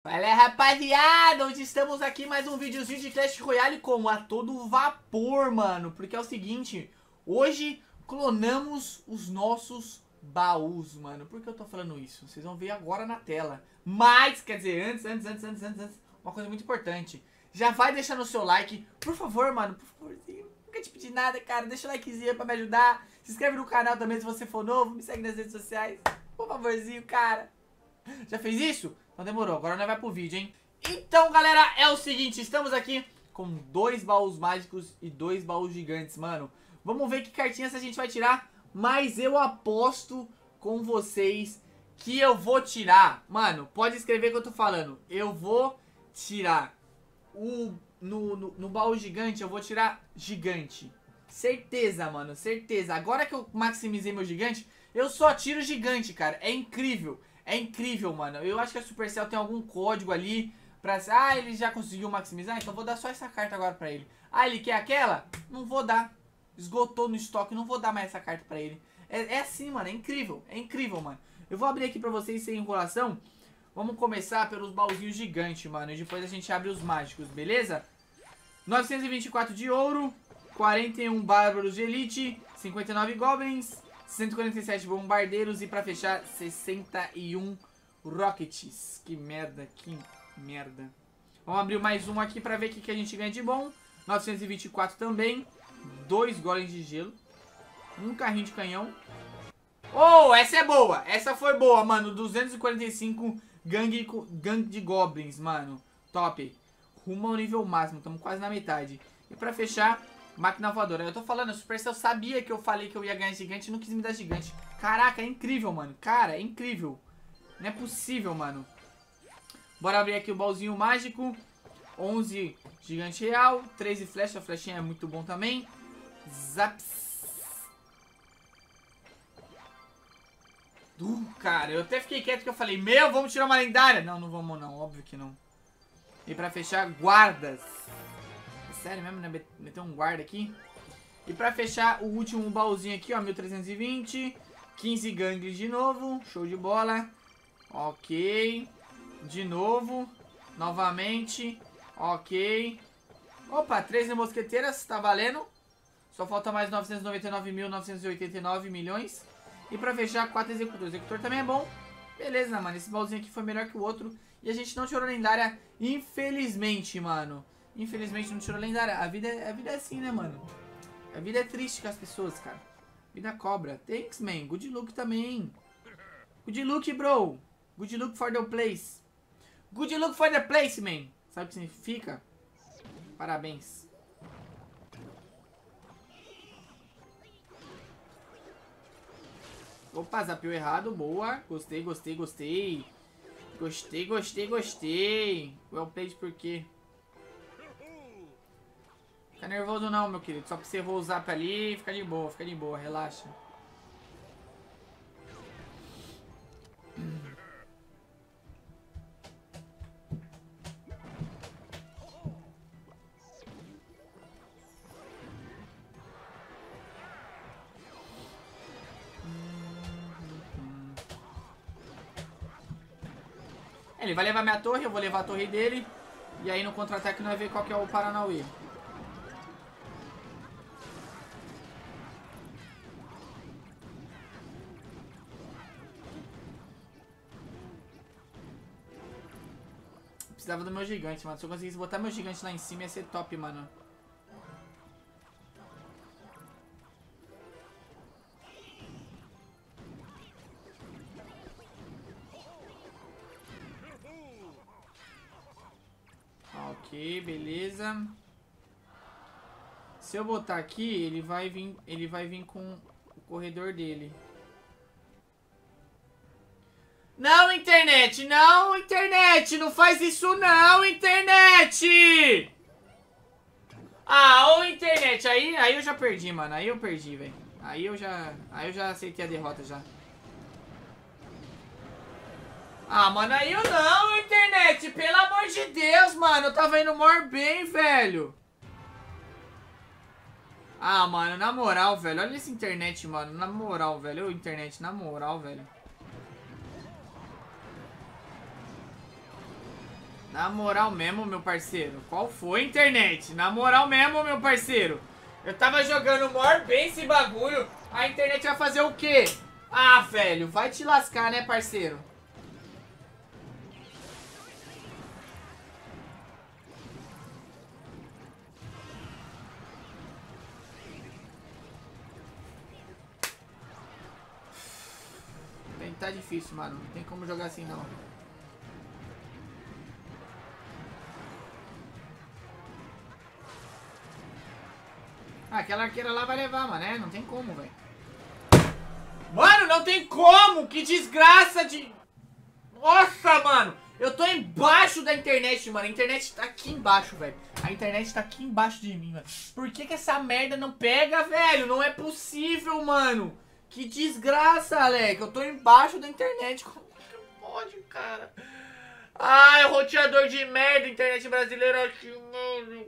Fala rapaziada, hoje estamos aqui mais um videozinho de Clash Royale com a todo vapor, mano. Porque é o seguinte, hoje clonamos os nossos baús, mano. Por que eu tô falando isso? Vocês vão ver agora na tela. Mas, quer dizer, antes, uma coisa muito importante. Já vai deixando o seu like, por favor, mano, por favorzinho. Nunca te pedi nada, cara, deixa o likezinho pra me ajudar. Se inscreve no canal também se você for novo, me segue nas redes sociais. Por favorzinho, cara. Já fez isso? Então demorou, agora nós vai pro vídeo, hein? Então, galera, é o seguinte, estamos aqui com 2 baús mágicos e 2 baús gigantes, mano. Vamos ver que cartinhas a gente vai tirar, mas eu aposto com vocês que eu vou tirar. Mano, pode escrever que eu tô falando. Eu vou tirar no baú gigante, eu vou tirar gigante. Certeza, mano, certeza. Agora que eu maximizei meu gigante, eu só tiro gigante, cara. É incrível. É incrível, mano. Eu acho que a Supercell tem algum código ali pra... Ah, ele já conseguiu maximizar, então vou dar só essa carta agora pra ele. Ah, ele quer aquela? Não vou dar. Esgotou no estoque, não vou dar mais essa carta pra ele. É assim, mano. É incrível, mano. Eu vou abrir aqui pra vocês sem enrolação. Vamos começar pelos baúzinhos gigantes, mano. E depois a gente abre os mágicos, beleza? 924 de ouro, 41 bárbaros de elite, 59 goblins, 147 bombardeiros e pra fechar 61 rockets. Que merda, que merda. Vamos abrir mais um aqui pra ver o que a gente ganha de bom. 924 também, 2 golems de gelo, um carrinho de canhão. Oh, essa é boa, essa foi boa, mano. 245 gangue de goblins, mano. Top. Rumo ao nível máximo, estamos quase na metade. E pra fechar, máquina voadora. Eu tô falando, a Supercell sabia que eu falei que eu ia ganhar gigante e não quis me dar gigante. Caraca, é incrível, mano. Cara, é incrível. Não é possível, mano. Bora abrir aqui o baúzinho mágico. 11 gigante real, 13 flecha. A flechinha é muito bom também. Zaps. Cara, eu até fiquei quieto que eu falei, meu, vamos tirar uma lendária. Não, não vamos não, óbvio que não. E pra fechar, guardas. É sério mesmo, né? Meter um guarda aqui. E pra fechar, o último baúzinho aqui, ó. 1320. 15 gangles de novo. Show de bola. Ok. De novo. Novamente. Ok. Opa, 13 mosqueteiras. Tá valendo. Só falta mais 999.989 milhões. E pra fechar, 4 executores. O executor também é bom. Beleza, mano. Esse baúzinho aqui foi melhor que o outro. E a gente não tirou lendária, infelizmente, mano. Infelizmente não tirou lendária. A vida é assim, né, mano? A vida é triste com as pessoas, cara. Vida cobra. Thanks, man. Good luck também. Good luck, bro. Good luck for the place. Good luck for the place, man. Sabe o que significa? Parabéns. Opa, zapiou errado. Boa. Gostei, gostei, gostei. Gostei, gostei, gostei. Well played por quê? Fica nervoso não, meu querido. Só pra você rolar o zap ali, fica de boa, relaxa. Ele vai levar minha torre, eu vou levar a torre dele. E aí no contra-ataque nós vamos ver qual que é o Paranauê. Precisava do meu gigante, mano. Se eu conseguisse botar meu gigante lá em cima ia ser top, mano. Ok, beleza. Se eu botar aqui, ele vai vir com o corredor dele. Não, internet! Não, internet! Não faz isso não, internet! Ah, ô internet, aí eu já perdi, mano. Aí eu perdi, velho. Aí eu já aceitei a derrota já. Ah, mano, aí eu não, internet. Pelo amor de Deus, mano. Eu tava indo maior bem, velho. Ah, mano, na moral, velho. Olha essa internet, mano. Na moral, velho. Ô, internet, na moral, velho. Na moral mesmo, meu parceiro. Qual foi, internet? Na moral mesmo, meu parceiro. Eu tava jogando maior bem esse bagulho. A internet vai fazer o quê? Ah, velho, vai te lascar, né, parceiro? Tá difícil, mano. Não tem como jogar assim, não. Ah, aquela arqueira lá vai levar, mano, né? Não tem como, velho. Mano, não tem como! Que desgraça de... Nossa, mano! Eu tô embaixo da internet, mano. A internet tá aqui embaixo, velho. A internet tá aqui embaixo de mim, mano. Por que que essa merda não pega, velho? Não é possível, mano. Que desgraça, Alec. Eu tô embaixo da internet. Como que pode, cara? Ai, roteador de merda, internet brasileira aqui, mano.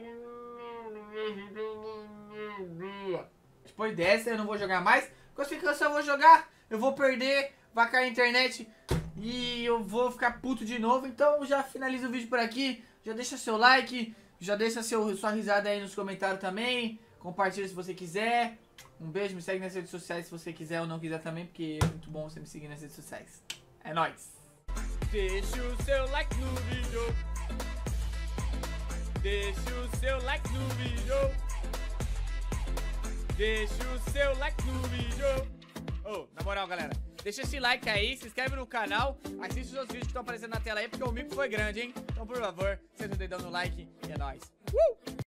Depois dessa eu não vou jogar mais. Porque eu só vou jogar, eu vou perder, vai cair a internet e eu vou ficar puto de novo. Então já finaliza o vídeo por aqui. Já deixa seu like, já deixa sua risada aí nos comentários também. Compartilha se você quiser. Um beijo, me segue nas redes sociais se você quiser ou não quiser também, porque é muito bom você me seguir nas redes sociais. É nóis! Deixa o seu like no vídeo. Deixa o seu like no vídeo. Deixa o seu like no vídeo. Oh, na moral, galera, deixa esse like aí, se inscreve no canal, assiste os outros vídeos que estão aparecendo na tela aí, porque o mico foi grande, hein? Então, por favor, senta o dedão no like e é nóis.